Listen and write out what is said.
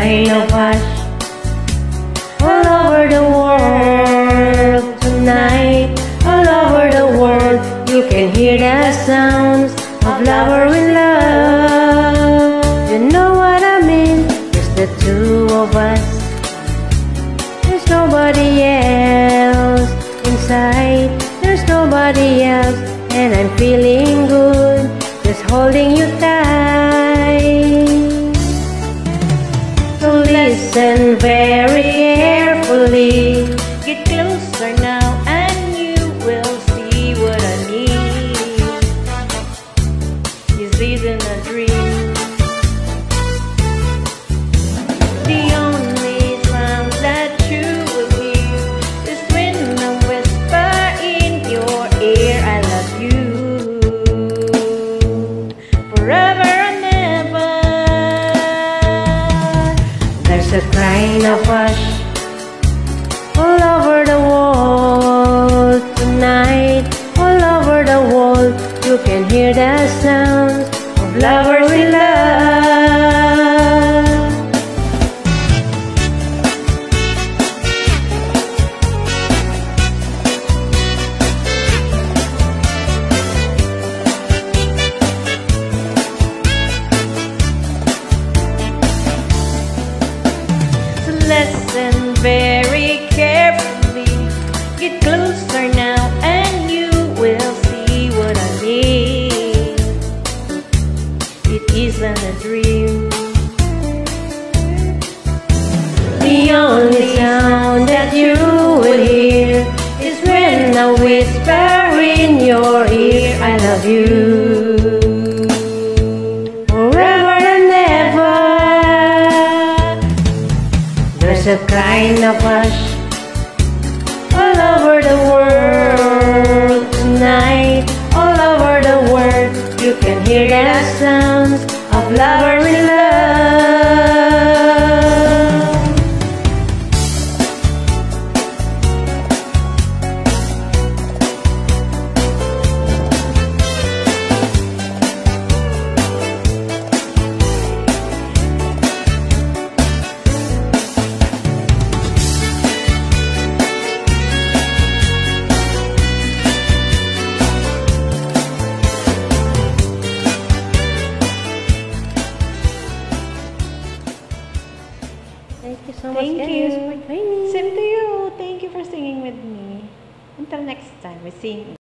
kind of hush all over the world tonight. All over the world, you can hear the sounds of lover in love. You know what I mean? Just the two of us. There's nobody else inside. There's nobody else, and I'm feeling good, just holding you tight. So listen very carefully. Get closer now and you will see what I need. This isn't a dream. The only sound that you will hear is when I whisper in your ear, I love you forever and ever. There's a kind of hush all over the world tonight. All over the world, you can hear the sounds of lovers in love. So listen very carefully. Get closer now and you will see what I mean. It isn't a dream. The only sound that you will hear is when I whisper in your ear, I love you forever and ever. There's a kind of hush all over the world tonight. All over the world, you can hear the sounds of lover in love. Thank you so much. Thank you. For joining. Same to you. Thank you for singing with me. Until next time, we sing.